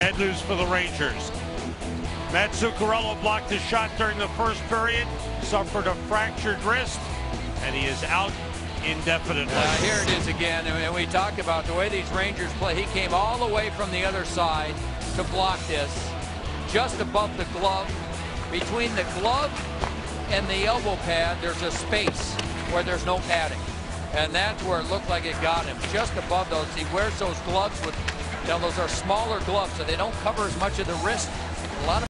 Head news for the Rangers. Matt Zuccarello blocked his shot during the first period, suffered a fractured wrist, and he is out indefinitely. Here it is again, and we talked about the way these Rangers play. He came all the way from the other side to block this, just above the glove. Between the glove and the elbow pad, there's a space where there's no padding. And that's where it looked like it got him, just above those. He wears those gloves with, those are smaller gloves, so they don't cover as much of the wrist. A lot of